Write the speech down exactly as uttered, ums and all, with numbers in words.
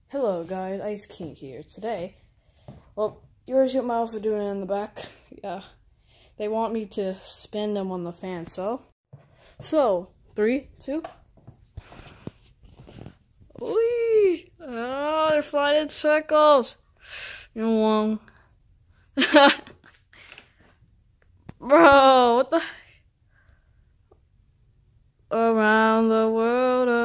Hello guys, Ice King here. Today, well, you already see what my outfit doing in the back. Yeah, they want me to spin them on the fan, so, so, three, two, whee! Oh, they're flying in circles. You know, bro, what the? Around the world.